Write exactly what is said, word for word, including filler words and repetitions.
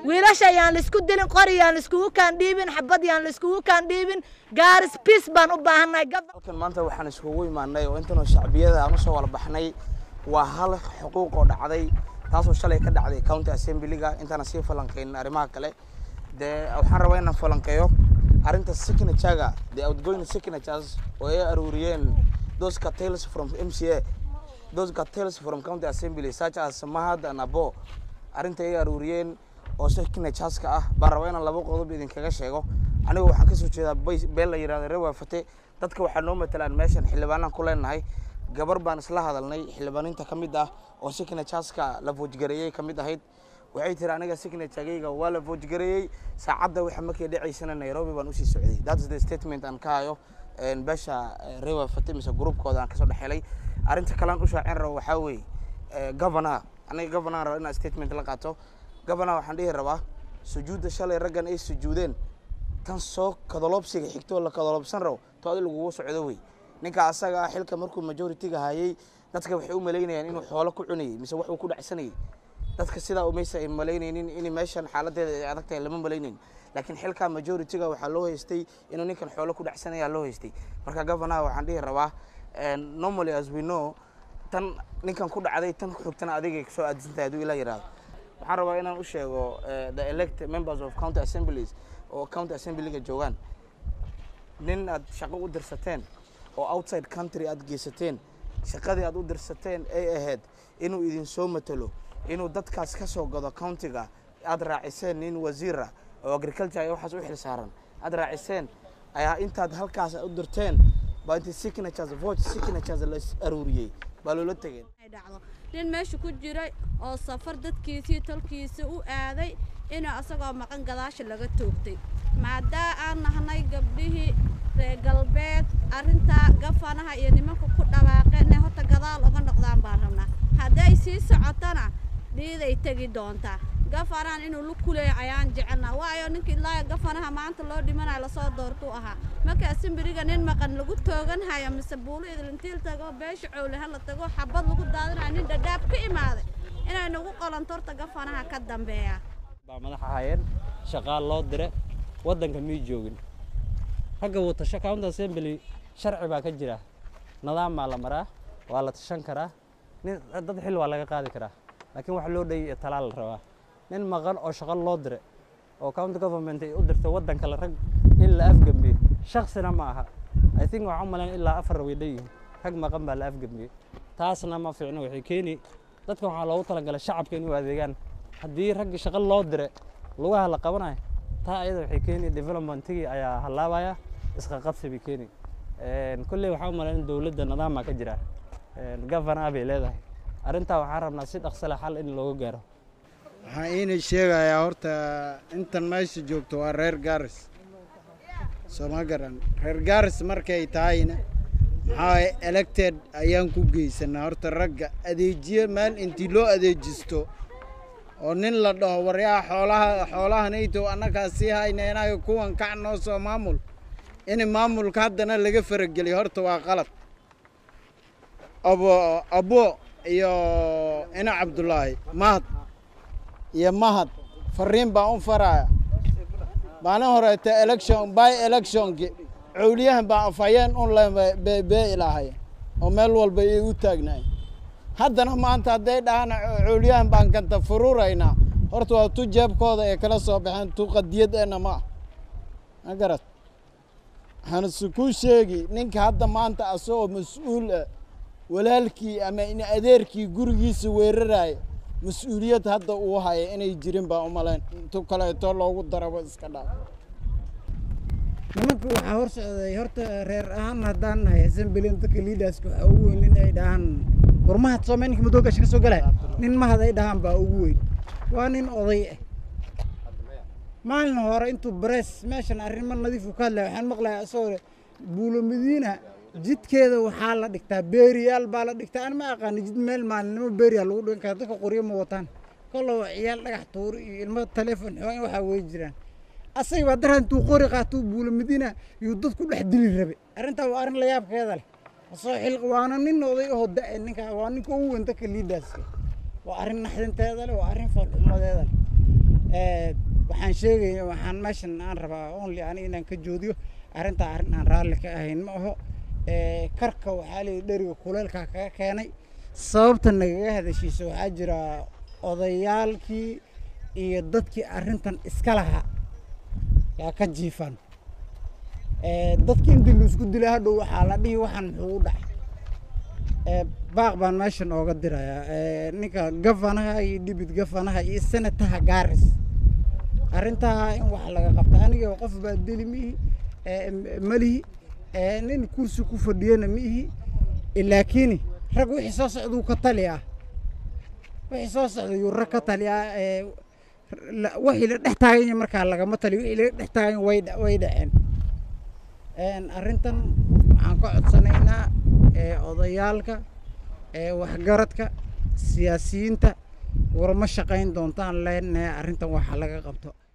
wiilasha ayaan la isku dilin qori ayaan la iskugu kaan dhiibin xabad ayaan la iskugu kaan dhiibin gaaris peace baan u baahannahay halkan maanta waxaan iskugu imaanay oo intanoo shacbiyada aan u soo wala baxnay waa hal xuquuq oo dhacday taasoo shalay ka dhacday county assembly-ga intaan sii falanqeyn arrimaha kale de waxaan rabaa inaan falanqeeyo arinta signature-ga the outgoing signatures oo ay aruuriyeen those cartels from M C A those cartels from county assembly such as Mahad and Abo arinta ay aruuriyeen oo signatures-ka ah baan rabaa inaan laba qodob idin kaga sheego anigu waxaan ka soo jeedaa beel la yiraahdo Rewaafate dadka waxaa noo matalaan meeshan xildhibaanan ku leenahay gabar baan isla hadalnay xildhibaaninta kamid ah oo signatures-ka la voojgareeyay kamid ahayd waxay tiri aniga signature-gayga waa la voojgareeyay saacada waxa markay dhacaysana Nairobi baan u sii socday that is the statement aan ka hayo een beesha Rewaafate mise groupkooda aan ka soo dhaxelay arinta kale aan u shaacin rabo waxa weey governor aniga governor rabo in statement la qaato governor waxaan dhihi rabaa sujuuda shalay raggan ay sujuudeen tan soo kadalobsiga xigto la kadalobsan rabo to adiga lagu socdo way ninka asaga xilka markuu majority-ga hayay dadka waxay u maleynayaan inuu xoolo ku cunay mise wax uu ku dhacsanay dadka sida u meesha ay maleynayeen in meeshan xaaladeeda ay adag tahay lama maleynin laakiin xilka majority-ga waxa loo haystay inuu ninkan xoolo ku dhacsanaya loo haystay marka governor waxaan dhihi rabaa normally as we know tan ninkan ku dhacday tan xogtana adiga soo aadinta haduu ila yiraahdo waxaan rabaa inaan u sheego the elected members of county assemblies oo county assembly-ga joogan nin aad shaqo u dirsateen oo outside country aad geysateen shaqadii aad u dirsateen ay ahayd inuu idin soo matalo inuu dadkaas ka soo gado county-ga aad raaciseen nin wasiira oo agriculture iyo waxaas u xil saaran aad raaciseen ayaa intaad halkaas u dirteen baa intii signatures vote signatures la aruuriyay baa loola tagay nin meesha ku jiray oo safar dadkiisii talkiisa u aaday inuu asagoo maqan gadaasha laga toogtay maadaama aan nahnay gabdhihii reer galbeed arinta gafanaha iyo nimanka ku dhawaaqeen horta gadaal uga noqdaan baan rabnaa haday sii socotana dhiiday tagi doontaa gafanaan inuu lu kulay ayaan jecelnaa waayo ninkii ilaa gafanaha maanta loo dhimanayo la soo doorto aha marka assembly-ga nin maqan lagu toogan hayo mise buulo idintiil tago beesha cowle hal tago xabad lagu daadinayo nin dhadhaab ka imaaday inay nagu qolantorta gafanaha ka dambeeya baa madax ahayeen shaqaal loo diray wadanka mii joogin ragga wata county assembly sharci baa ka jira nidaam ma la maraa waa la tashan karaa dad xil waa laga qaadi karaa laakiin wax loo dhay talaal rabaa nin maqan oo shaqo loo diray oo county government ay u dirtay wadanka la rag in la afgambiyo shakhsina ma aha I think waxaan maleen ilaa afar weydhay rag maqan baa la afgambiyo taasna ma fiicno waxay keeni dadka waxa loogu talagalay shacabka inuu adeegaan haddii rag shaqo loo diray lugaha la qabanayo taa ayada waxay keeni development-igi ayaa halaabaya isqa qabsi bi keeni een kulli waxaan maleen dawladda nidaam ka jira een governor bay leedahay arinta waxaan rabnaa si dhaqso leh xal in looga gaaro waxaan inay sheegayaa horta intan meesha joogto waa reer Gaaris soo garan reer Gaaris markay tahayna maxaa elected ayaan ku geysanaa horta ragga adeejiye meel intii loo adeejisto oo nin la dhaho waryaa xoolaha xoolahanayto annaga si hayneenay kuwan kacnoo soo maamul in maamulka haddana laga farageliyo horta waa qalad abo abo iyo ina Cabdullaahi Mahad iyo Mahad fariin baa u faraya baana horeeta election by election cawliyahan baa afayeen un la bee ilaahay oo meel walba ay u taagnay haddana maanta haday dhahan cawliyahan baan kanta fururayna horta waa tu jeebkooda ee kala soo baxeen tu qadiyadeena ma agarat waxaan isku sheegi ninka hadda maanta asoo mas'uul walaalkii ama in adeerkii gurigiisa weeraraay mas'uuliyad hadda uu hayo inay jirin baa u maleen intu kale to loogu darabo iska dhaaf nimanku waxa hor socday horta reer ahaan hadaan nahay assembly dadka leaders waxa ugu weyn in ay dhahan warmaha Soomaaliya muddo gash ka soo galay nin ma haday dhahan baa ugu weyn waa nin oday ah maalin hore intuu press meeshan arrimo nadiif u ka hadlay waxaan maqlay asoo buulo Madiina jidkeeda waxaa la dhigtaa beeriyaal baa la dhigtaa aan ma aqaan jid meel maalinimo beeriyaal lagu dhigan karo dadka qoriyo ma wataan kollo ciyaal dhagax tuur iyo ilmo telefoon waxa way jiraan asay waa daran tuu qori qaato buulo Madiina iyo dad ku dhex dili rabe arinta waa arin la yaabkeeda leh soo xil qawaana nin oday oo daa ninka waa ninka ugu weyn dadka leaders waa arin naxdinteeda leh waa arin falmadeeda waxaan sheegaya waxaan meeshan aan rabaa only ani inaan ka joodiyo arrintaa arrin aan raalli ka ahayn ma aho karka waxaa leeyahay dheriga kuleelkaa kaga keenay sababta nagaga hadashiisa waxaa jira odayaalkii iyo dadkii arrintan iska lahaa yaa ka jiifan dadkii intii la isku dilay hadhow waxaa la dhihi waxaan muxuu u dhacay baaq baan meeshan ooga dirayaa ninka gafanaha iyo dhibid gafanaha iyo senataha gaaris arrintaa in wax laga qabta aniga qof baa dili mihi malihi nin kursi ku fadhiyana mihi laakiin rag wixii soo socduu ka taliyaa wixii soo socdayuu rag ka taliyaa wixii la dhex taaganya markaa lagama taliyo wixii la dhex taaganya way way dhaceen arrintan waxaan ka codsanaynaa odayaalka waxgaradka siyaasiyiinta warma shaqayn doontaan leenahay arrintan waxa laga qabto